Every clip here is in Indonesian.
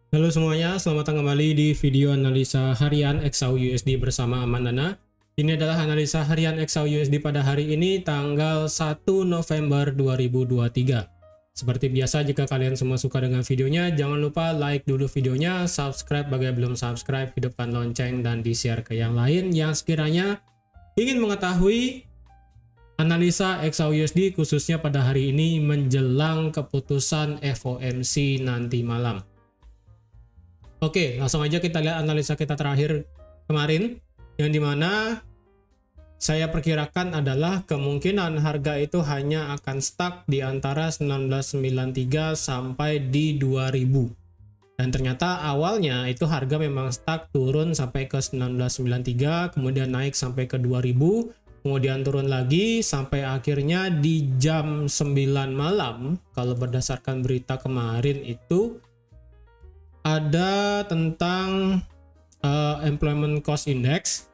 Halo semuanya, selamat datang kembali di video analisa harian XAU USD bersama Amandana. Ini adalah analisa harian XAU USD pada hari ini tanggal 1 November 2023. Seperti biasa, jika kalian semua suka dengan videonya, jangan lupa like dulu videonya, subscribe bagi yang belum subscribe, hidupkan lonceng, dan di-share ke yang lain yang sekiranya ingin mengetahui analisa XAU USD khususnya pada hari ini menjelang keputusan FOMC nanti malam. Oke, langsung aja kita lihat analisa kita terakhir kemarin, yang dimana saya perkirakan adalah kemungkinan harga itu hanya akan stuck di antara 1993 sampai di 2000. Dan ternyata awalnya itu harga memang stuck turun sampai ke 1993, kemudian naik sampai ke 2000, kemudian turun lagi sampai akhirnya di jam 9 malam, kalau berdasarkan berita kemarin itu ada tentang employment cost index,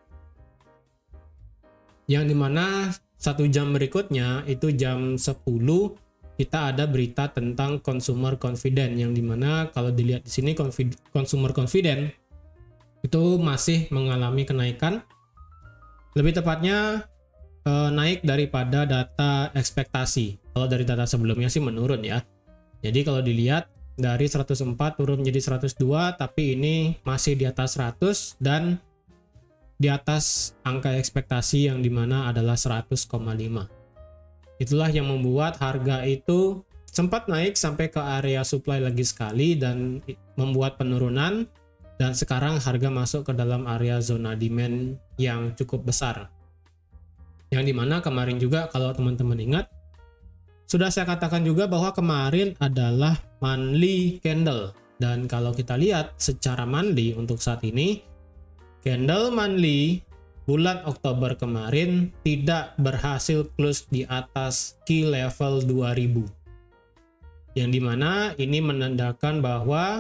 yang dimana 1 jam berikutnya itu jam 10 kita ada berita tentang consumer confidence, yang dimana kalau dilihat di sini consumer confidence itu masih mengalami kenaikan, lebih tepatnya naik daripada data ekspektasi. Kalau dari data sebelumnya sih menurun ya. Jadi kalau dilihat dari 104 turun menjadi 102, tapi ini masih di atas 100 dan di atas angka ekspektasi yang dimana adalah 100,5. Itulah yang membuat harga itu sempat naik sampai ke area supply lagi sekali dan membuat penurunan, dan sekarang harga masuk ke dalam area zona demand yang cukup besar. Yang dimana kemarin juga kalau teman-teman ingat, sudah saya katakan juga bahwa kemarin adalah monthly candle. Dan kalau kita lihat secara monthly untuk saat ini, candle monthly bulan Oktober kemarin tidak berhasil close di atas key level 2000. Yang dimana ini menandakan bahwa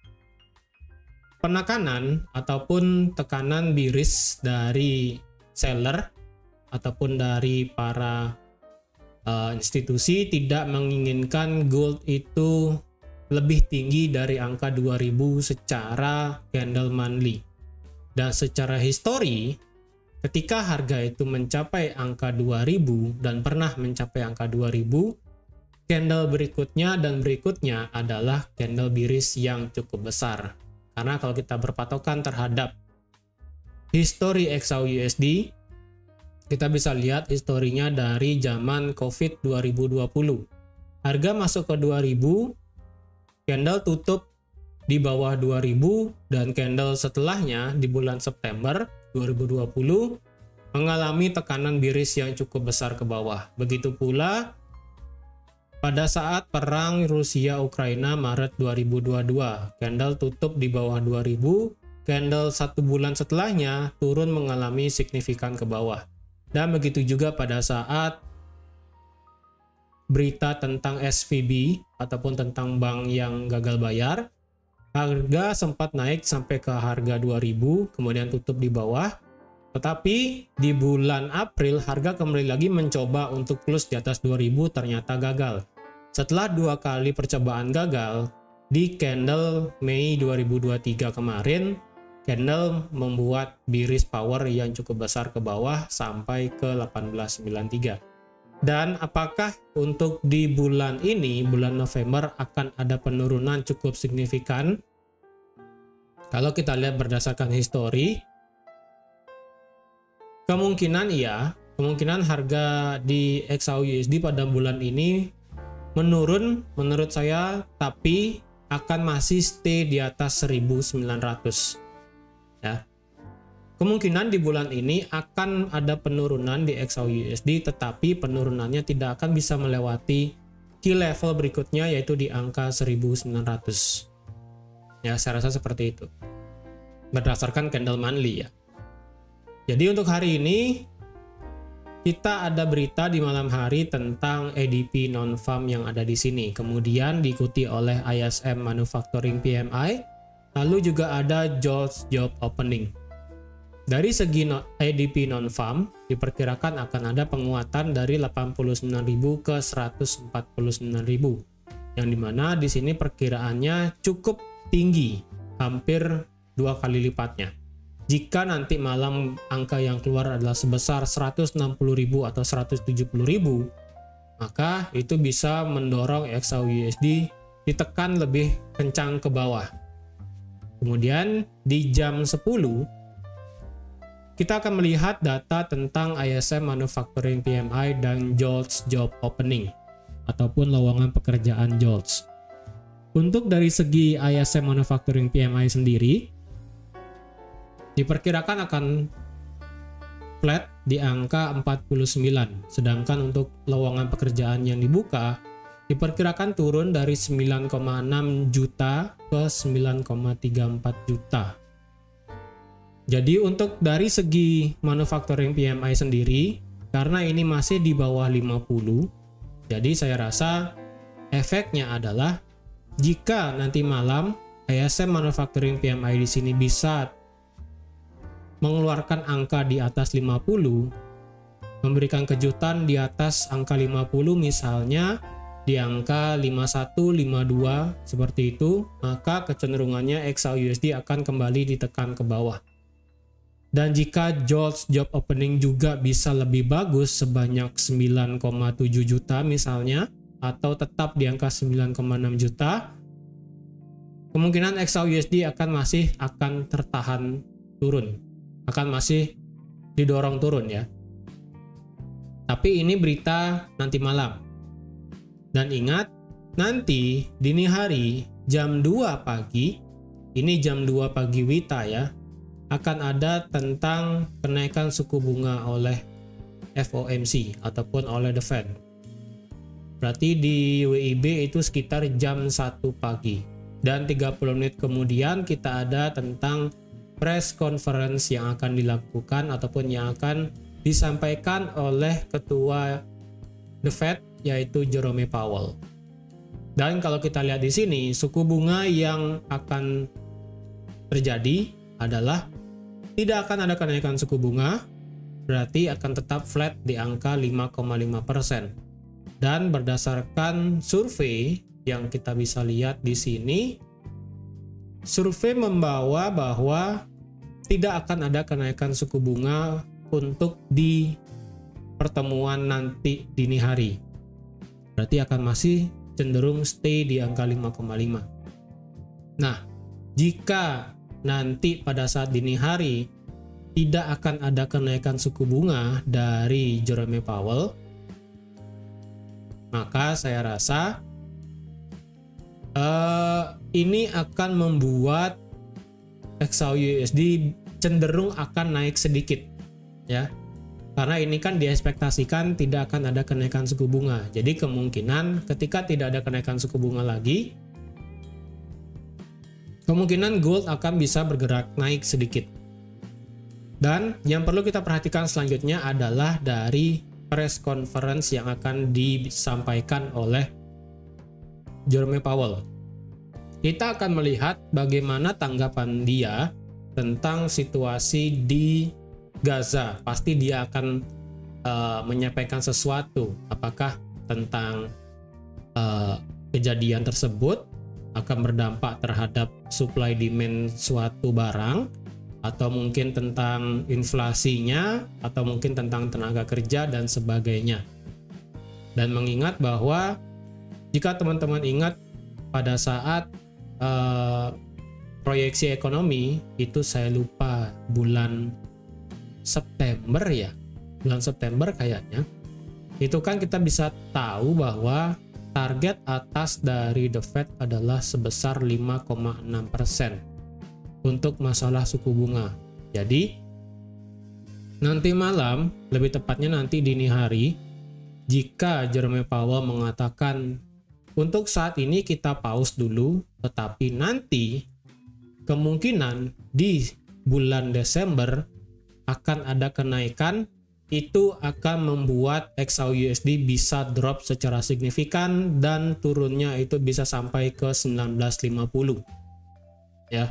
penekanan ataupun tekanan bearish dari seller ataupun dari para institusi tidak menginginkan gold itu lebih tinggi dari angka 2000 secara candle monthly. Dan secara histori, ketika harga itu mencapai angka 2000 dan pernah mencapai angka 2000, candle berikutnya dan berikutnya adalah candle bearish yang cukup besar. Karena kalau kita berpatokan terhadap histori XAU USD, kita bisa lihat historinya dari zaman COVID 2020. Harga masuk ke 2000, candle tutup di bawah 2000, dan candle setelahnya di bulan September 2020 mengalami tekanan bearish yang cukup besar ke bawah. Begitu pula pada saat perang Rusia-Ukraina Maret 2022, candle tutup di bawah 2000, candle 1 bulan setelahnya turun mengalami signifikan ke bawah. Dan begitu juga pada saat berita tentang SVB ataupun tentang bank yang gagal bayar, harga sempat naik sampai ke harga 2000, kemudian tutup di bawah. Tetapi di bulan April harga kembali lagi mencoba untuk close di atas 2000, ternyata gagal. Setelah 2 kali percobaan gagal, di candle Mei 2023 kemarin, candle membuat bearish power yang cukup besar ke bawah sampai ke 1893. Dan apakah untuk di bulan ini, bulan November, akan ada penurunan cukup signifikan? Kalau kita lihat berdasarkan histori, kemungkinan iya, kemungkinan harga di XAU USD pada bulan ini menurun menurut saya, tapi akan masih stay di atas 1900. Ya. Kemungkinan di bulan ini akan ada penurunan di XAU USD, tetapi penurunannya tidak akan bisa melewati key level berikutnya, yaitu di angka 1900. Ya, saya rasa seperti itu berdasarkan candle monthly ya. Jadi untuk hari ini kita ada berita di malam hari tentang ADP non-farm yang ada di sini, kemudian diikuti oleh ISM Manufacturing PMI, lalu juga ada JOLTS Job Opening. Dari segi ADP non-farm diperkirakan akan ada penguatan dari 89.000 ke 149.000, yang dimana di sini perkiraannya cukup tinggi, hampir 2 kali lipatnya. Jika nanti malam angka yang keluar adalah sebesar 160.000 atau 170.000, maka itu bisa mendorong XAUUSD ditekan lebih kencang ke bawah. Kemudian di jam 10 kita akan melihat data tentang ISM Manufacturing PMI dan JOLTS Job Opening ataupun lowongan pekerjaan JOLTS. Untuk dari segi ISM Manufacturing PMI sendiri diperkirakan akan flat di angka 49, sedangkan untuk lowongan pekerjaan yang dibuka diperkirakan turun dari 9,6 juta ke 9,34 juta. Jadi untuk dari segi manufacturing PMI sendiri, karena ini masih di bawah 50, jadi saya rasa efeknya adalah jika nanti malam ISM Manufacturing PMI di sini bisa mengeluarkan angka di atas 50, memberikan kejutan di atas angka 50 misalnya di angka 51, 52 seperti itu, maka kecenderungannya XAUUSD akan kembali ditekan ke bawah. Dan jika JOLTS Job Opening juga bisa lebih bagus sebanyak 9,7 juta misalnya, atau tetap di angka 9,6 juta, kemungkinan XAUUSD akan tertahan turun, akan masih didorong turun ya. Tapi ini berita nanti malam. Dan ingat, nanti dini hari jam 2 pagi, ini jam 2 pagi WITA ya, akan ada tentang kenaikan suku bunga oleh FOMC ataupun oleh The Fed. Berarti di WIB itu sekitar jam 1 pagi. Dan 30 menit kemudian kita ada tentang press conference yang akan dilakukan ataupun yang akan disampaikan oleh ketua The Fed yaitu Jerome Powell. Dan kalau kita lihat di sini, suku bunga yang akan terjadi adalah tidak akan ada kenaikan suku bunga, berarti akan tetap flat di angka 5,5%. Dan berdasarkan survei yang kita bisa lihat di sini, survei membawa bahwa tidak akan ada kenaikan suku bunga untuk di pertemuan nanti dini hari. Berarti akan masih cenderung stay di angka 5,5. Nah, jika nanti pada saat dini hari tidak akan ada kenaikan suku bunga dari Jerome Powell, maka saya rasa ini akan membuat XAUUSD cenderung akan naik sedikit ya, karena ini kan diekspektasikan tidak akan ada kenaikan suku bunga. Jadi kemungkinan ketika tidak ada kenaikan suku bunga lagi, kemungkinan gold akan bisa bergerak naik sedikit. Dan yang perlu kita perhatikan selanjutnya adalah dari press conference yang akan disampaikan oleh Jerome Powell. Kita akan melihat bagaimana tanggapan dia tentang situasi di Gaza. Pasti dia akan menyampaikan sesuatu, apakah tentang kejadian tersebut akan berdampak terhadap supply demand suatu barang, atau mungkin tentang inflasinya, atau mungkin tentang tenaga kerja dan sebagainya. Dan mengingat bahwa jika teman-teman ingat pada saat proyeksi ekonomi itu, saya lupa bulan September ya, bulan September kayaknya, itu kan kita bisa tahu bahwa target atas dari The Fed adalah sebesar 5,6% untuk masalah suku bunga. Jadi nanti malam, lebih tepatnya nanti dini hari, jika Jerome Powell mengatakan untuk saat ini kita pause dulu, tetapi nanti kemungkinan di bulan Desember akan ada kenaikan, itu akan membuat XAUUSD bisa drop secara signifikan dan turunnya itu bisa sampai ke 1950 ya.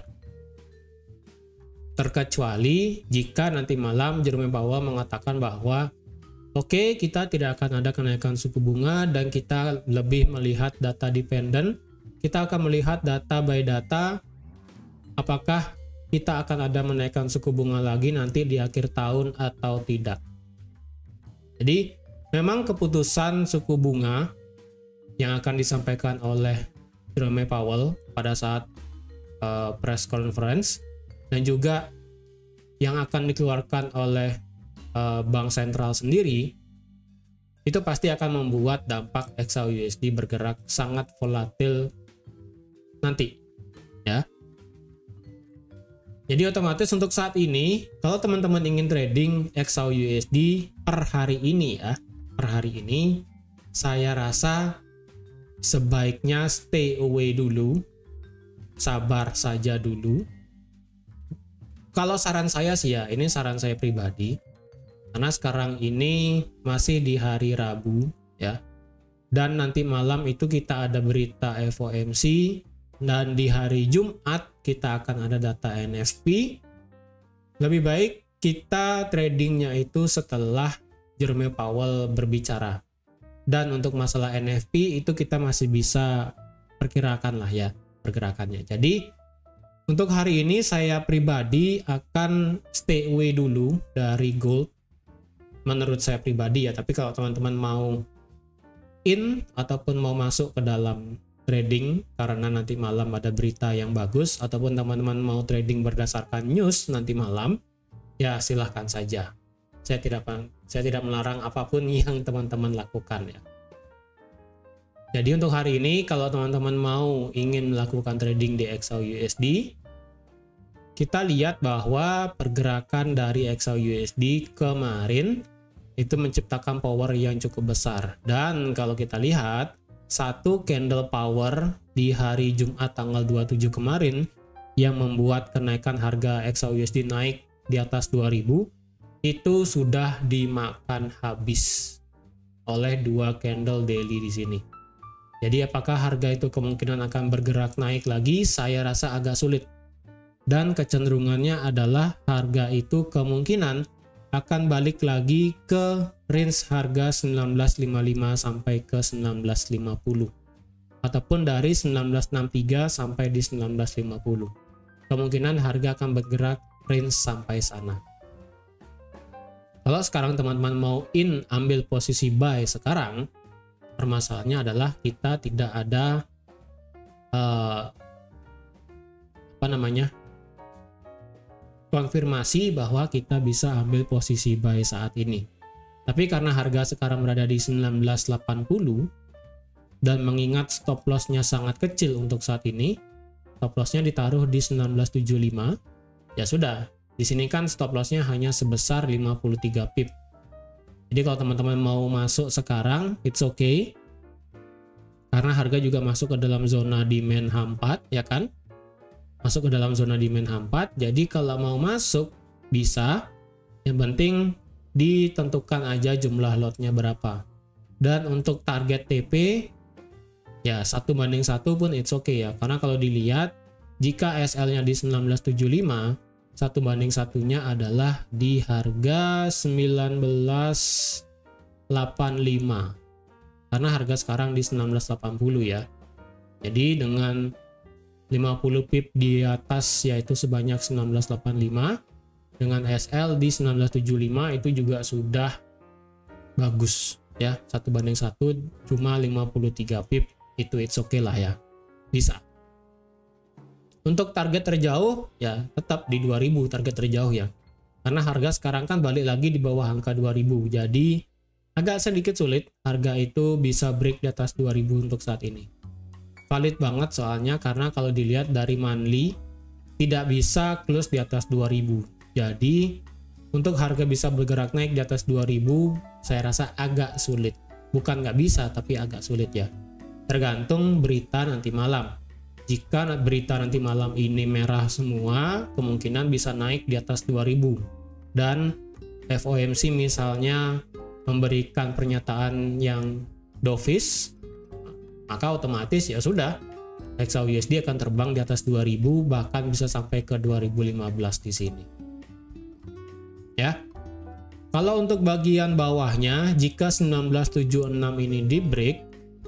Terkecuali jika nanti malam Jerome Powell mengatakan bahwa oke, kita tidak akan ada kenaikan suku bunga dan kita lebih melihat data dependent. Kita akan melihat data by data apakah kita akan ada menaikkan suku bunga lagi nanti di akhir tahun atau tidak. Jadi memang keputusan suku bunga yang akan disampaikan oleh Jerome Powell pada saat press conference dan juga yang akan dikeluarkan oleh bank sentral sendiri itu pasti akan membuat dampak XAUUSD bergerak sangat volatil nanti, ya. Jadi otomatis untuk saat ini kalau teman-teman ingin trading XAUUSD per hari ini ya, per hari ini saya rasa sebaiknya stay away dulu, sabar saja dulu. Kalau saran saya sih ya, ini saran saya pribadi, karena sekarang ini masih di hari Rabu ya, dan nanti malam itu kita ada berita FOMC, dan di hari Jumat kita akan ada data NFP. Lebih baik kita tradingnya itu setelah Jerome Powell berbicara. Dan untuk masalah NFP itu kita masih bisa perkirakan lah ya pergerakannya. Jadi untuk hari ini saya pribadi akan stay away dulu dari gold. Menurut saya pribadi ya, tapi kalau teman-teman mau in ataupun mau masuk ke dalam trading karena nanti malam ada berita yang bagus, ataupun teman-teman mau trading berdasarkan news nanti malam, ya silahkan saja. Saya tidak melarang apapun yang teman-teman lakukan ya. Jadi untuk hari ini kalau teman-teman mau ingin melakukan trading di XAUUSD, kita lihat bahwa pergerakan dari XAUUSD kemarin itu menciptakan power yang cukup besar. Dan kalau kita lihat satu candle power di hari Jumat tanggal 27 kemarin yang membuat kenaikan harga XAUUSD naik di atas 2000 itu sudah dimakan habis oleh dua candle daily di sini. Jadi apakah harga itu kemungkinan akan bergerak naik lagi? Saya rasa agak sulit. Dan kecenderungannya adalah harga itu kemungkinan akan balik lagi ke range harga 1955 sampai ke 1950 ataupun dari 1963 sampai di 1950. Kemungkinan harga akan bergerak range sampai sana. Kalau sekarang teman-teman mau in ambil posisi buy sekarang, permasalahannya adalah kita tidak ada konfirmasi bahwa kita bisa ambil posisi buy saat ini. Tapi karena harga sekarang berada di 1980 dan mengingat stop lossnya sangat kecil untuk saat ini, stop lossnya ditaruh di 1975, ya sudah. Di sini kan stop lossnya hanya sebesar 53 pip. Jadi kalau teman-teman mau masuk sekarang, it's okay. Karena harga juga masuk ke dalam zona demand H4, ya kan? Masuk ke dalam zona demand H4. Jadi kalau mau masuk bisa, yang penting ditentukan aja jumlah lotnya berapa. Dan untuk target TP ya 1:1 pun it's okay ya, karena kalau dilihat jika SL nya di 1975, 1:1-nya adalah di harga 1985 karena harga sekarang di 1980 ya. Jadi dengan 50 pip di atas yaitu sebanyak 1985, dengan SL di 1975 itu juga sudah bagus ya. 1:1 cuma 53 pip, itu it's okay lah ya, bisa. Untuk target terjauh ya tetap di 2000 target terjauh ya, karena harga sekarang kan balik lagi di bawah angka 2000, jadi agak sedikit sulit harga itu bisa break di atas 2000 untuk saat ini. Valid banget soalnya karena kalau dilihat dari monthly tidak bisa close di atas 2000. Jadi untuk harga bisa bergerak naik di atas 2000 saya rasa agak sulit. Bukan nggak bisa tapi agak sulit ya. Tergantung berita nanti malam. Jika berita nanti malam ini merah semua, kemungkinan bisa naik di atas 2000. Dan FOMC misalnya memberikan pernyataan yang dovish, maka otomatis ya sudah XAUUSD akan terbang di atas 2000, bahkan bisa sampai ke 2015 di sini. Ya. Kalau untuk bagian bawahnya, jika 1976 ini di break,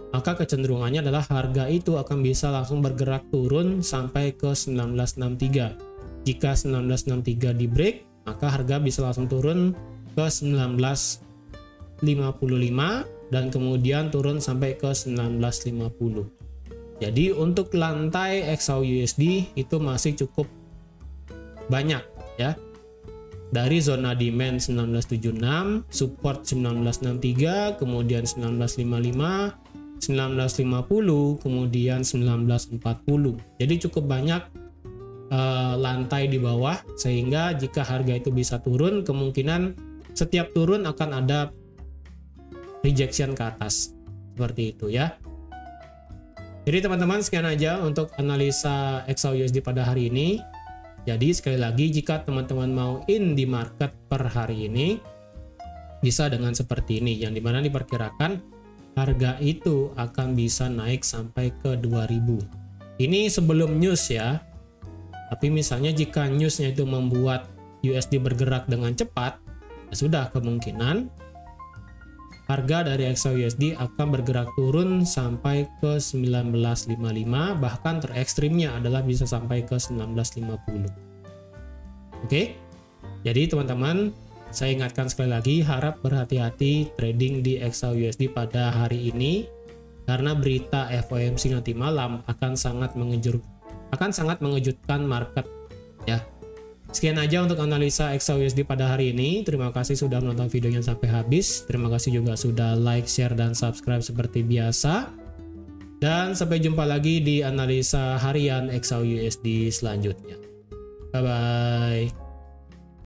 maka kecenderungannya adalah harga itu akan bisa langsung bergerak turun sampai ke 1963. Jika 1963 di break, maka harga bisa langsung turun ke 1955 dan kemudian turun sampai ke 1950. Jadi untuk lantai XAUUSD itu masih cukup banyak ya. Dari zona demand 1976, support 1963, kemudian 1955, 1950, kemudian 1940. Jadi cukup banyak lantai di bawah, sehingga jika harga itu bisa turun, kemungkinan setiap turun akan ada rejection ke atas. Seperti itu ya. Jadi teman-teman, sekian aja untuk analisa XAUUSD pada hari ini. Jadi sekali lagi, jika teman-teman mau in di market per hari ini, bisa dengan seperti ini, yang dimana diperkirakan harga itu akan bisa naik sampai ke 2000. Ini sebelum news ya. Tapi misalnya jika newsnya itu membuat USD bergerak dengan cepat, ya sudah, kemungkinan harga dari XAUUSD akan bergerak turun sampai ke 1955, bahkan terekstrimnya adalah bisa sampai ke 1950. Oke, jadi teman-teman, saya ingatkan sekali lagi, harap berhati-hati trading di XAUUSD pada hari ini, karena berita FOMC nanti malam akan sangat mengejutkan market ya. Sekian aja untuk analisa XAUUSD pada hari ini. Terima kasih sudah menonton videonya sampai habis. Terima kasih juga sudah like, share, dan subscribe seperti biasa. Dan sampai jumpa lagi di analisa harian XAUUSD selanjutnya. Bye-bye.